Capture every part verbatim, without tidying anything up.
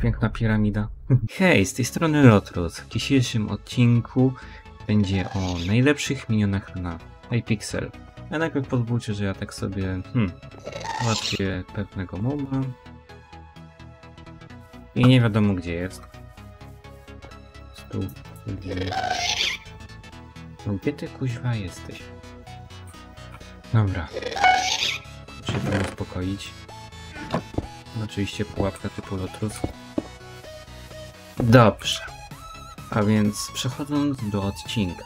piękna piramida. Hej, z tej strony Lotrus. W dzisiejszym odcinku będzie o najlepszych minionach na Hypixel. A najpierw pozwólcie, że ja tak sobie hmm, załatwię pewnego moba. I nie wiadomo gdzie jest. Tu, gdzie... No gdzie ty kuźwa jesteś? Dobra. Muszę się uspokoić. Oczywiście pułapka typu Lotrus. Dobrze. A więc przechodząc do odcinka.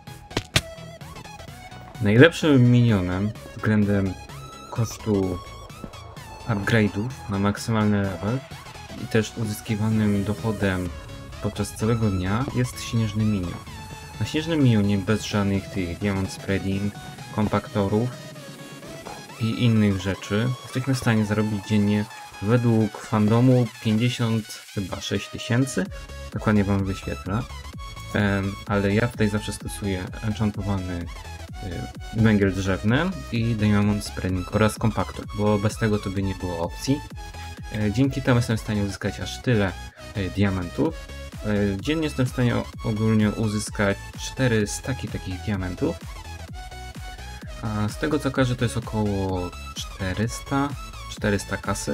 Najlepszym minionem względem kosztu upgrade'ów na maksymalny level i też uzyskiwanym dochodem podczas całego dnia jest śnieżny minion. Na śnieżnym minionie bez żadnych tych diamond spreading, kompaktorów i innych rzeczy jesteśmy w stanie zarobić dziennie według fandomu pięćdziesiąt chyba sześć tysięcy. Dokładnie wam wyświetlę. Um, ale ja tutaj zawsze stosuję enchantowany y, węgiel drzewny i diamond spreading oraz kompaktor, bo bez tego to by nie było opcji. E, dzięki temu jestem w stanie uzyskać aż tyle y, diamentów. E, dziennie jestem w stanie ogólnie uzyskać cztery staki takich diamentów. A z tego co kojarzę to jest około czterysta, czterysta kasy.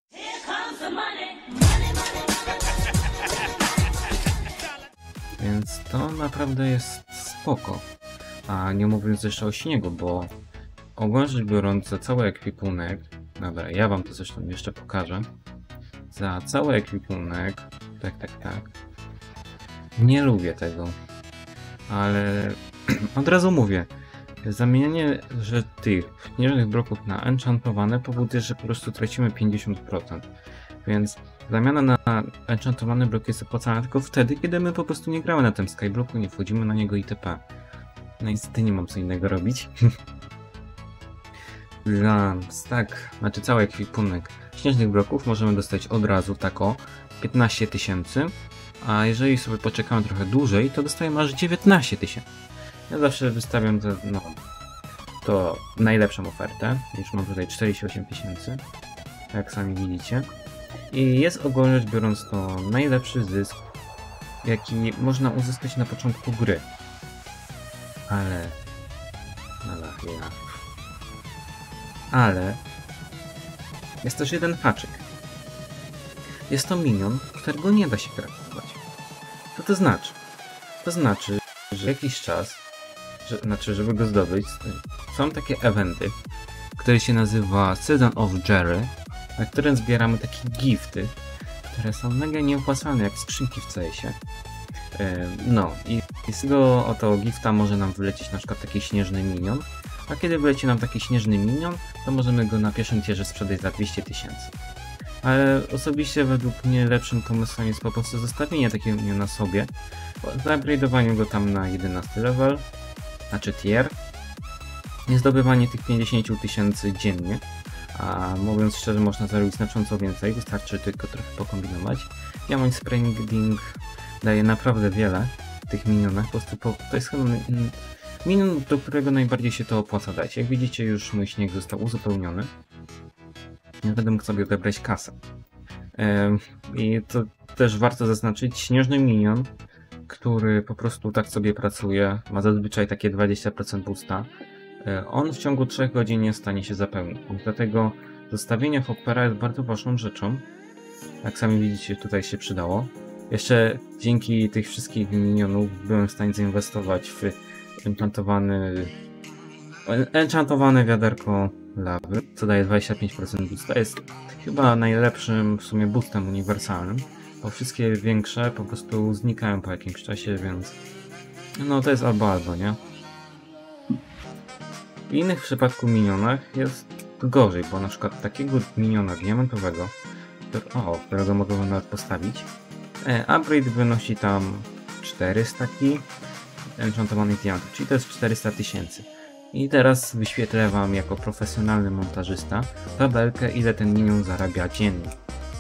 Więc to naprawdę jest spoko. A nie mówiąc jeszcze o śniegu, bo ogólnie rzecz biorąc za cały ekwipunek, dobra, ja wam to zresztą jeszcze pokażę, za cały ekwipunek, tak, tak, tak, nie lubię tego, ale od razu mówię, zamienianie że tych śnieżnych bloków na enchantowane powoduje, że po prostu tracimy pięćdziesiąt procent, więc zamiana na enchantowane bloki jest opłacalna tylko wtedy, kiedy my po prostu nie gramy na tym skyblocku, nie wchodzimy na niego itp. No niestety nie mam co innego robić. Za stack, znaczy cały ekwipunek śnieżnych bloków możemy dostać od razu tako piętnaście tysięcy, a jeżeli sobie poczekamy trochę dłużej, to dostajemy aż dziewiętnaście tysięcy. Ja zawsze wystawiam za, no, to najlepszą ofertę, już mam tutaj czterdzieści osiem tysięcy, jak sami widzicie. I jest ogólnie rzecz biorąc to najlepszy zysk, jaki można uzyskać na początku gry. Ale... Ale... Ja. Ale... Jest też jeden haczyk. Jest to minion, którego nie da się kraftować. Co to znaczy? To znaczy, że jakiś czas, że, znaczy żeby go zdobyć, są takie eventy, które się nazywa Season of Jerry, na którym zbieramy takie gifty, które są mega nieopłacalne jak skrzynki w C S-ie. No i z tego oto gifta może nam wylecieć na przykład taki śnieżny minion, a kiedy wyleci nam taki śnieżny minion, to możemy go na pierwszym tierze sprzedać za dwieście tysięcy. Ale osobiście według mnie lepszym pomysłem jest po prostu zostawienie takiego miniona sobie, zaupgrade'owanie go tam na jedenasty level, znaczy tier, i zdobywanie tych pięćdziesiąt tysięcy dziennie. A mówiąc szczerze, można zarobić znacząco więcej, wystarczy tylko trochę pokombinować. Diamond spreading daje naprawdę wiele w tych minionach, po prostu po, to jest chyba minion, do którego najbardziej się to opłaca dać. Jak widzicie, już mój śnieg został uzupełniony. Ja będę mógł sobie odebrać kasę. Ehm, I to też warto zaznaczyć, śnieżny minion, który po prostu tak sobie pracuje, ma zazwyczaj takie dwadzieścia procent boosta. On w ciągu trzech godzin jest w stanie się zapełnić. Dlatego zostawienie hoppera jest bardzo ważną rzeczą. Jak sami widzicie, tutaj się przydało. Jeszcze dzięki tych wszystkich minionów byłem w stanie zainwestować w enchantowany, enchantowane wiaderko lawy, co daje dwadzieścia pięć procent boosta. Jest chyba najlepszym w sumie boostem uniwersalnym, bo wszystkie większe po prostu znikają po jakimś czasie, więc no to jest albo albo, nie? W innych przypadku minionach jest gorzej, bo na przykład takiego miniona diamentowego, o, którego mogę nawet postawić, e, upgrade wynosi tam cztery staki enchantowanych diamentów, czyli to jest czterysta tysięcy. I teraz wyświetlę wam jako profesjonalny montażysta tabelkę, ile ten minion zarabia dziennie.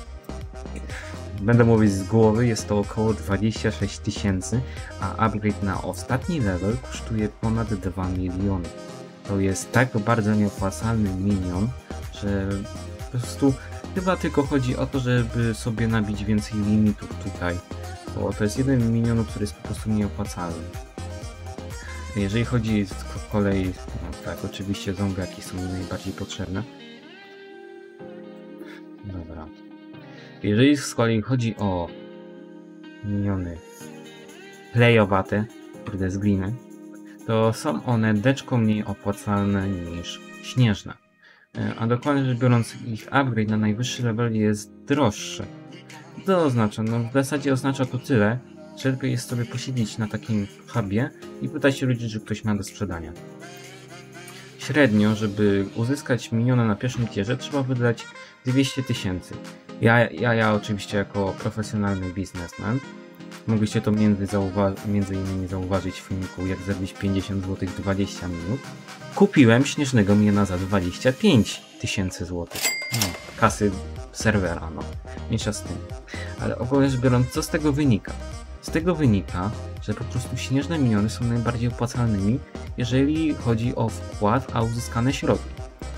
Będę mówić z głowy, jest to około dwadzieścia sześć tysięcy, a upgrade na ostatni level kosztuje ponad dwa miliony. To jest tak bardzo nieopłacalny minion, że po prostu Chyba tylko chodzi o to, żeby sobie nabić więcej limitów tutaj, bo to jest jeden minion, który jest po prostu nieopłacalny. Jeżeli chodzi z kolei, no tak, oczywiście zombiaki są mi najbardziej potrzebne. Dobra. Jeżeli z kolei chodzi o miniony playowate, kurde z gliny, to są one deczko mniej opłacalne niż śnieżne. A dokładnie rzecz biorąc, ich upgrade na najwyższy level jest droższy. To oznacza, no w zasadzie oznacza to tyle, że lepiej jest sobie posiedzieć na takim hubie i pytać się ludzi, czy ktoś ma do sprzedania. Średnio, żeby uzyskać miniona na pierwszym tierze, trzeba wydać dwieście tysięcy. Ja, ja, ja oczywiście jako profesjonalny biznesmen, mogliście to między, zauwa między innymi zauważyć w filmiku, jak zarobić pięćdziesiąt złotych w dwadzieścia minut, kupiłem śnieżnego miniona za dwadzieścia pięć tysięcy złotych. No, kasy serwera, no. Mniejsza z tym. Ale ogólnie rzecz biorąc, co z tego wynika? Z tego wynika, że po prostu śnieżne miniony są najbardziej opłacalnymi, jeżeli chodzi o wkład, a uzyskane środki.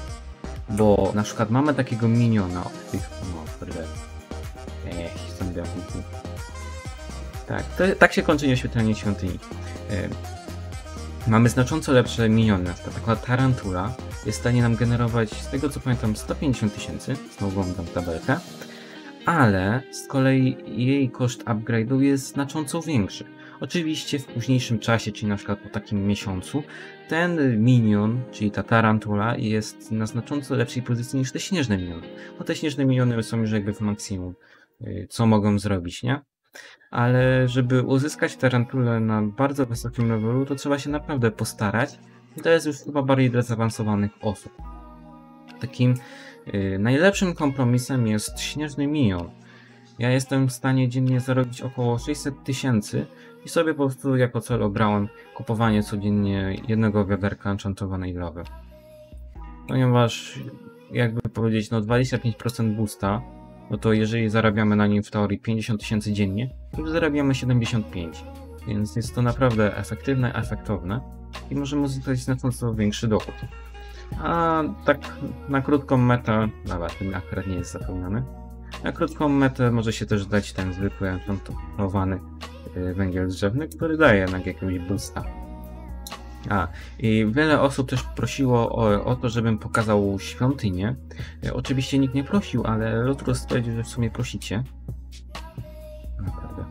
Bo na przykład mamy takiego miniona od tych, no kurde, ech, zombiaków. Tak, to, tak się kończy nieoświetlenie świątyni. Yy, mamy znacząco lepsze miniony, na przykład taka tarantula jest w stanie nam generować, z tego co pamiętam, sto pięćdziesiąt tysięcy, znowu wam dam tabelkę, ale z kolei jej koszt upgrade'u jest znacząco większy. Oczywiście w późniejszym czasie, czyli na przykład po takim miesiącu, ten minion, czyli ta tarantula, jest na znacząco lepszej pozycji niż te śnieżne miniony. Bo te śnieżne miniony są już jakby w maksimum, co mogą zrobić, nie? Ale żeby uzyskać tarantulę na bardzo wysokim levelu, to trzeba się naprawdę postarać. I to jest już chyba bardziej dla zaawansowanych osób. Takim yy, najlepszym kompromisem jest śnieżny minion. Ja jestem w stanie dziennie zarobić około sześćset tysięcy i sobie po prostu jako cel obrałem kupowanie codziennie jednego wiaderka enchantowanej lawy. Ponieważ, jakby powiedzieć, no dwadzieścia pięć procent boosta, no to jeżeli zarabiamy na nim w teorii pięćdziesiąt tysięcy dziennie, to już zarabiamy siedemdziesiąt pięć. Więc jest to naprawdę efektywne, efektowne i możemy uzyskać znacząco większy dochód. A tak na krótką metę, nawet ten akurat nie jest zapomniany, na krótką metę może się też dać ten zwykły enchantowany węgiel drzewny, który daje na jakiegoś boosta. A, i wiele osób też prosiło o, o to, żebym pokazał świątynię. E, oczywiście nikt nie prosił, ale Lotrus stwierdził, że w sumie prosicie. Naprawdę.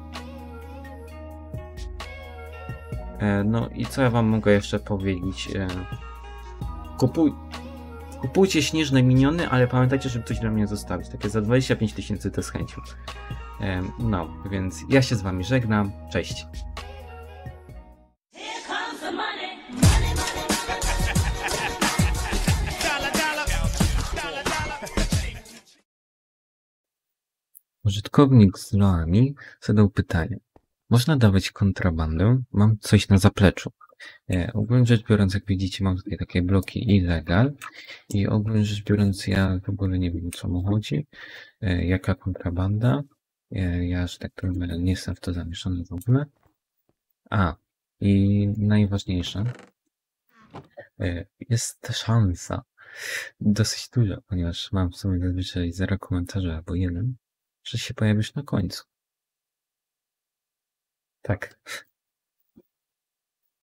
E, no i co ja wam mogę jeszcze powiedzieć? E, kupuj, kupujcie śnieżne miniony, ale pamiętajcie, żeby coś dla mnie zostawić. Takie za dwadzieścia pięć tysięcy to z chęcią. E, no, więc ja się z wami żegnam. Cześć. Użytkownik z Loami zadał pytanie. Można dawać kontrabandę? Mam coś na zapleczu. E, ogólnie rzecz biorąc, jak widzicie, mam tutaj takie bloki illegal i ogólnie rzecz biorąc, ja w ogóle nie wiem, o co mu chodzi. E, jaka kontrabanda? E, ja, że tak powiem, nie jestem w to zamieszany w ogóle. A, i najważniejsze, e, jest szansa dosyć duża, ponieważ mam w sumie zazwyczaj zero komentarzy albo jeden, że się pojawisz na końcu. Tak.